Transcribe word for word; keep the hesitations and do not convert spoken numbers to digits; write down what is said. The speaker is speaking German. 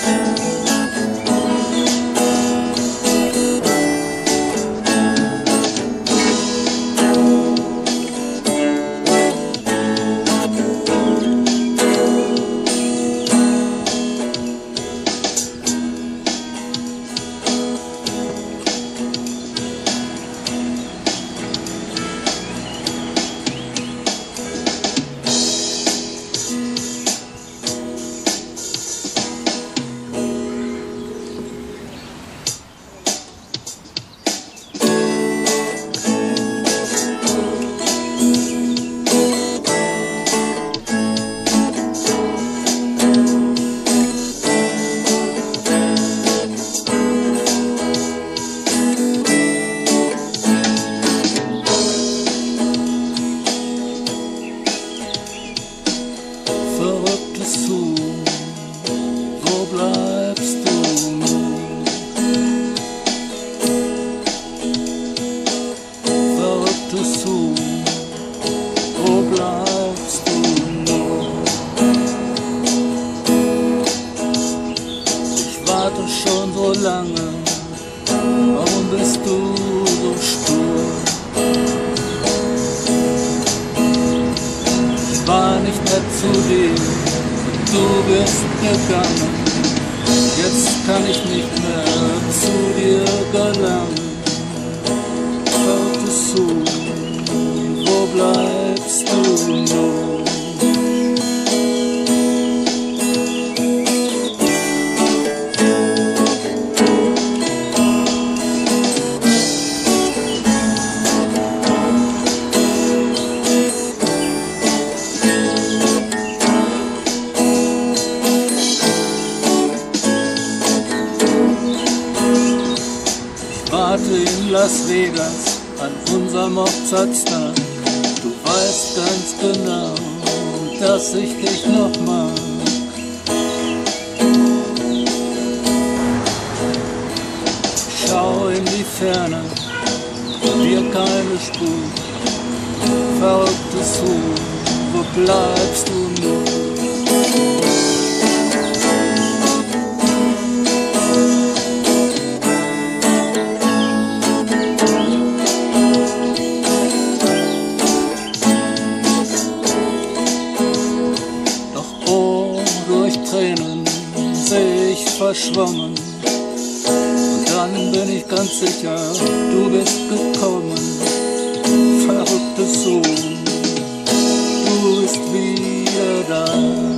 Verrücktes Tun, wo bleibst du nun? Verrücktes Tun, wo bleibst du nun? Ich warte schon so lange, warum bist du so stur? Ich war nicht nett zu dir, du bist gegangen. Jetzt kann ich nicht mehr zu dir gelangen. Verrücktes Tun, wo bleibst du nun? Warte in Las Vegas an unserem Hochzeitstag. Du weißt ganz genau, dass ich dich noch mag. Schau in die Ferne, dir keine Spur. Verrücktes Tun, wo bleibst du nun? Tränen seh ich verschwommen, und dann bin ich ganz sicher, du bist gekommen. Verrücktes Tun, du bist wieder da.